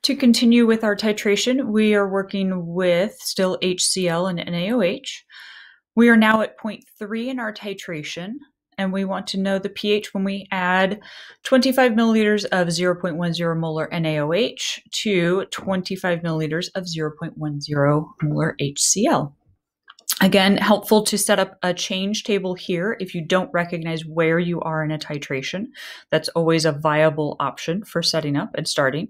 To continue with our titration, we are working with still HCl and NaOH. We are now at 0.3 in our titration, and we want to know the pH when we add 25 milliliters of 0.10 molar NaOH to 25 milliliters of 0.10 molar HCl. Again, helpful to set up a change table here if you don't recognize where you are in a titration. That's always a viable option for setting up and starting.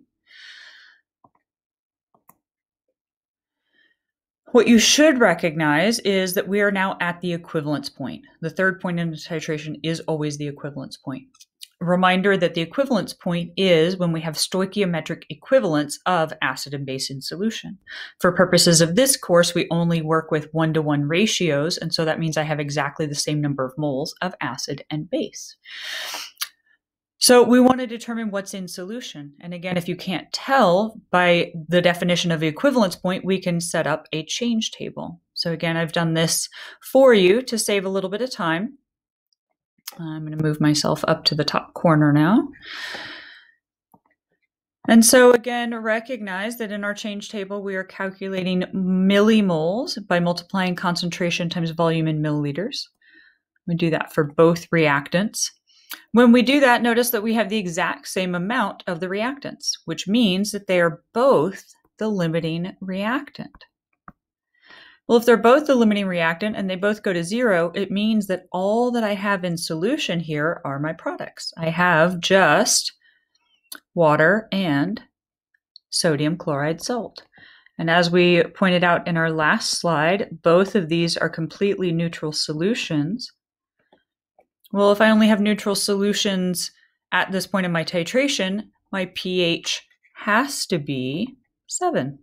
What you should recognize is that we are now at the equivalence point. The third point in the titration is always the equivalence point. A reminder that the equivalence point is when we have stoichiometric equivalence of acid and base in solution. For purposes of this course, we only work with 1-to-1 ratios, and so that means I have exactly the same number of moles of acid and base. So we want to determine what's in solution. And again, if you can't tell by the definition of the equivalence point, we can set up a change table. So again, I've done this for you to save a little bit of time. I'm going to move myself up to the top corner now. And so again, recognize that in our change table, we are calculating millimoles by multiplying concentration times volume in milliliters. We do that for both reactants. When we do that, notice that we have the exact same amount of the reactants, which means that they are both the limiting reactant. Well, if they're both the limiting reactant and they both go to 0, it means that all that I have in solution here are my products. I have just water and sodium chloride salt. And as we pointed out in our last slide, both of these are completely neutral solutions. Well, if I only have neutral solutions at this point in my titration, my pH has to be 7.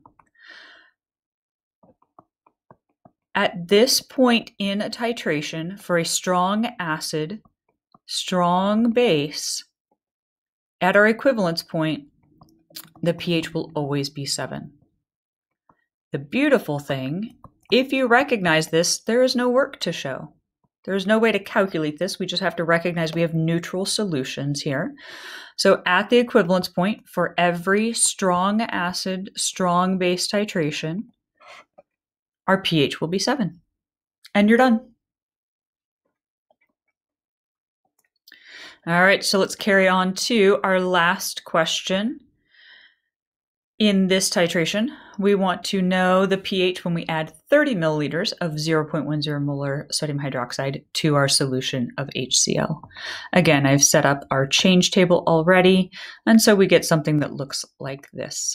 At this point in a titration, for a strong acid, strong base, at our equivalence point, the pH will always be 7. The beautiful thing, if you recognize this, there is no work to show. There is no way to calculate this. We just have to recognize we have neutral solutions here. So at the equivalence point, for every strong acid, strong base titration, our pH will be 7. And you're done. All right, so let's carry on to our last question. In this titration, we want to know the pH when we add 30 milliliters of 0.10 molar sodium hydroxide to our solution of HCl. Again, I've set up our change table already, and so we get something that looks like this.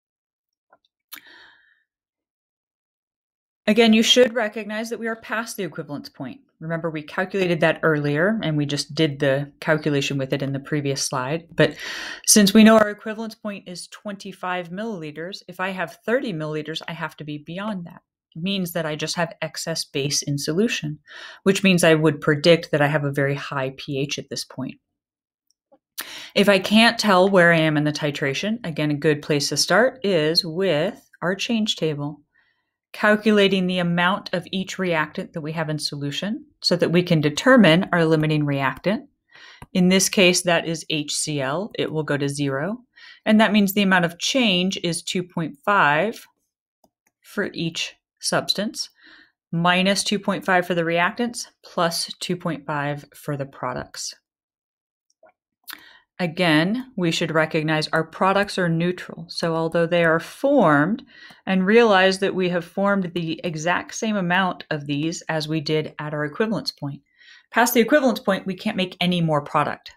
Again, you should recognize that we are past the equivalence point. Remember, we calculated that earlier, and we just did the calculation with it in the previous slide. But since we know our equivalence point is 25 milliliters, if I have 30 milliliters, I have to be beyond that. It means that I just have excess base in solution, which means I would predict that I have a very high pH at this point. If I can't tell where I am in the titration, again, a good place to start is with our change table. Calculating the amount of each reactant that we have in solution so that we can determine our limiting reactant. In this case, that is HCl. It will go to 0. And that means the amount of change is 2.5 for each substance, minus 2.5 for the reactants, plus 2.5 for the products. Again, we should recognize our products are neutral. So although they are formed, and realize that we have formed the exact same amount of these as we did at our equivalence point. Past the equivalence point, we can't make any more product.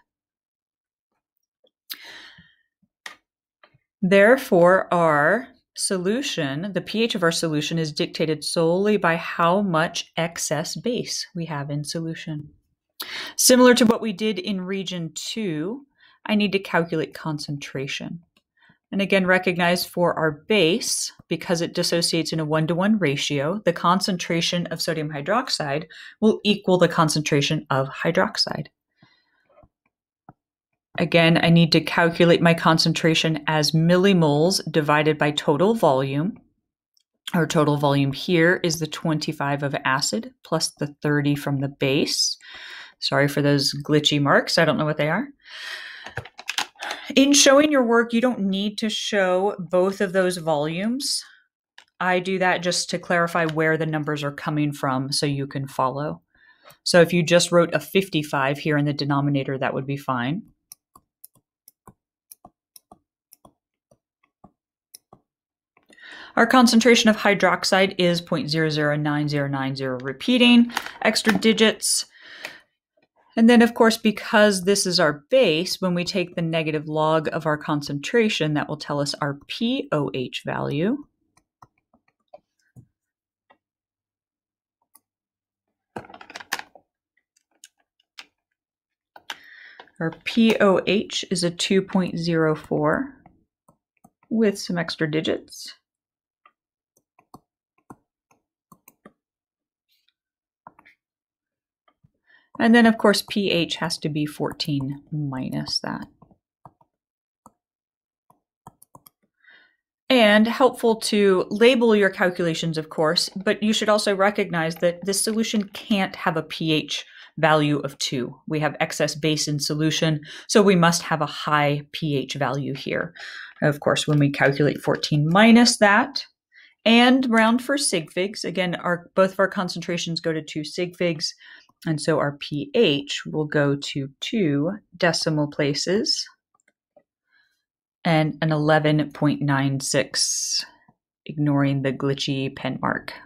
Therefore, our solution, the pH of our solution is dictated solely by how much excess base we have in solution. Similar to what we did in region 2, I need to calculate concentration. And again, recognize for our base, because it dissociates in a 1-to-1 ratio, the concentration of sodium hydroxide will equal the concentration of hydroxide. Again, I need to calculate my concentration as millimoles divided by total volume. Our total volume here is the 25 of acid plus the 30 from the base. Sorry for those glitchy marks. I don't know what they are. In showing your work, you don't need to show both of those volumes. I do that just to clarify where the numbers are coming from so you can follow. So if you just wrote a 55 here in the denominator, that would be fine. Our concentration of hydroxide is 0.009090, repeating, extra digits. And then, of course, because this is our base, when we take the negative log of our concentration, that will tell us our pOH value. Our pOH is a 2.04 with some extra digits. And then, of course, pH has to be 14 minus that. And helpful to label your calculations, of course, but you should also recognize that this solution can't have a pH value of 2. We have excess base in solution, so we must have a high pH value here. Of course, when we calculate 14 minus that, and round for sig figs, again, both of our concentrations go to 2 sig figs, and so our pH will go to 2 decimal places and an 11.96, ignoring the glitchy pen mark.